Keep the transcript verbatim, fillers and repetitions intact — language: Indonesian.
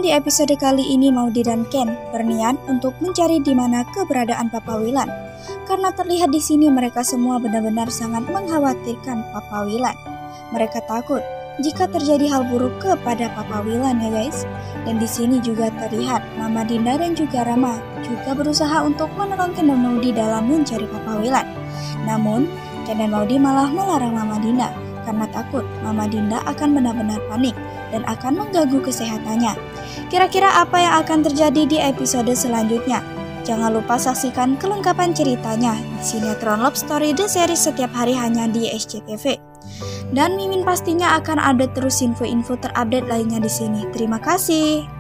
di episode kali ini Maudy dan Ken berniat untuk mencari di mana keberadaan Papa Willan. Karena terlihat di sini mereka semua benar-benar sangat mengkhawatirkan Papa Willan. Mereka takut jika terjadi hal buruk kepada Papa Willan ya guys. Dan di sini juga terlihat Mama Dinda dan juga Rama juga berusaha untuk menolong Ken dan Maudy dalam mencari Papa Willan. Namun Ken dan Maudy malah melarang Mama Dinda karena takut Mama Dinda akan benar-benar panik dan akan mengganggu kesehatannya. Kira-kira apa yang akan terjadi di episode selanjutnya? Jangan lupa saksikan kelengkapan ceritanya di sinetron Love Story The Series setiap hari hanya di S C T V. Dan Mimin pastinya akan ada terus info-info terupdate lainnya di sini. Terima kasih.